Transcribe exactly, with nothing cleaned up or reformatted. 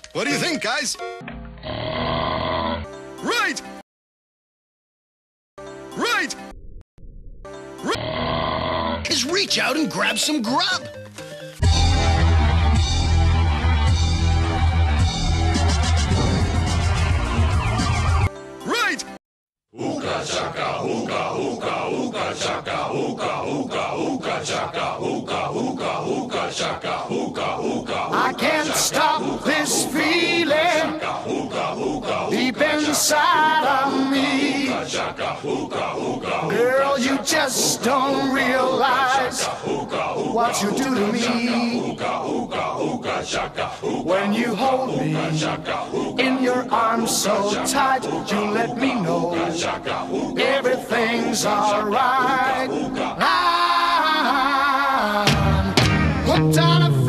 What do you think, guys? Right! Right! Right! Is reach out and grab some grub. Right! Hookah chaka, hookah, hookah, hookah chaka, hookah, hookah, hookah chaka, hookah, hookah, hookah chaka, hookah, hookah. I can't stop this feeling deep inside of me. Girl, you just don't realize what you do to me. When you hold me in your arms so tight, you let me know everything's alright. I'm hooked on a